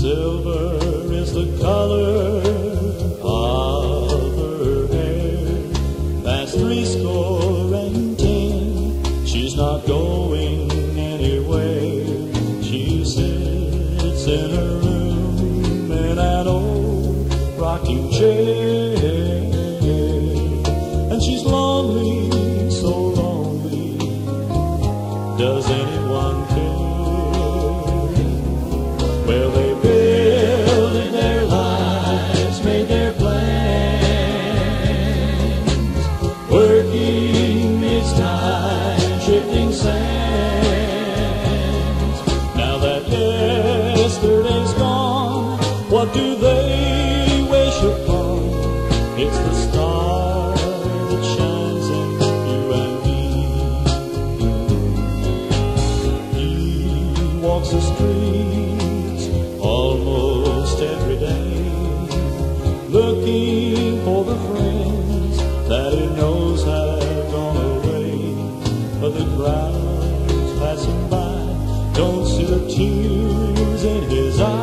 Silver is the color of her hair. Past 70. She's not going anywhere. She sits in her room in an old rocking chair. And she's lonely, so lonely. Does anyone care? Well, they built in their lives, made their plans, working midst time, shifting sands. Now that yesterday's gone, what do they wish upon? It's the star that shines in you and me. He walks the streets almost every day, looking for the friends that he knows have gone away. But the crowds passing by don't see the tears in his eyes.